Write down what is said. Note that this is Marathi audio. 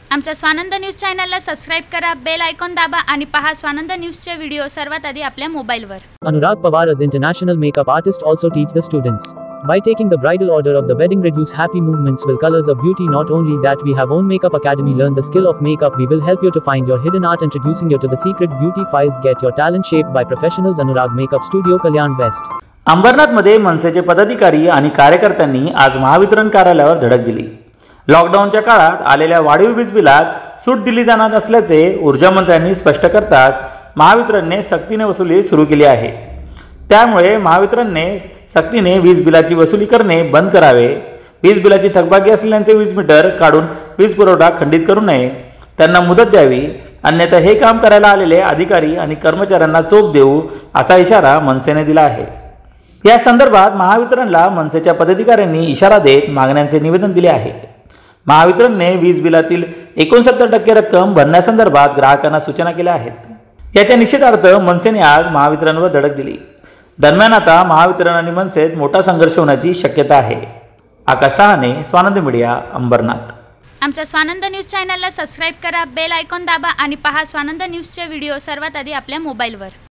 आमच्या स्वानंद न्यूज चॅनलला सबस्क्राइब करा, बेल आयकॉन दाबा आणि पहा स्वानंद न्यूजचे व्हिडिओ सर्वात आधी आपल्या मोबाईलवर. Anurag Pawar as international makeup artist also teach the students. By taking the bridal order of the wedding, reduce happy movements will colors of beauty. Not only that, we have own makeup academy. Learn the skill of makeup. We will help you to find your hidden art, introducing you to the secret beauty files. Get your talent shaped by professionals. Anurag Makeup Studio, Kalyan West. अंबरनाथमध्ये मनसेचे पदाधिकारी आणि कार्यकर्त्यांनी आज महावितरण कार्यालयावर धडक दिली. लॉकडाऊनच्या काळात आलेल्या वाढीव वीज बिलात सूट दिली जाणार नसल्याचे ऊर्जा मंत्र्यांनी स्पष्ट करताच महावितरणने सक्तीने वसुली सुरू केली आहे. त्यामुळे महावितरणने सक्तीने वीज बिलाची वसुली करणे बंद करावे. वीज बिलाची थकबाकी असलेल्यांचे वीज मीटर काढून वीज पुरवठा खंडित करू नये, त्यांना मुदत द्यावी, अन्यथा हे काम करायला आलेले अधिकारी आणि कर्मचाऱ्यांना चोप देऊ असा इशारा मनसेने दिला आहे. या संदर्भात महावितरणला मनसेच्या पदाधिकाऱ्यांनी इशारा देत मागण्यांचे निवेदन दिले आहे. महावितरणने वीज बिलातील 69% रक्कम भरण्यासंदर्भात ग्राहकांना सूचना केल्या आहेत. याच्या निषेधार्थ मनसेने आज महावितरणवर धडक दिली. दरम्यान आता महावितरण आणि मनसेत मोठा संघर्ष होण्याची शक्यता आहे. आकाश साहने, स्वानंद मीडिया, अंबरनाथ. आमच्या स्वानंद न्यूज चॅनलला सबस्क्राइब करा, बेल आयकॉन दाबा आणि पहा स्वानंद न्यूजचे व्हिडिओ सर्वात आधी आपल्या मोबाईलवर.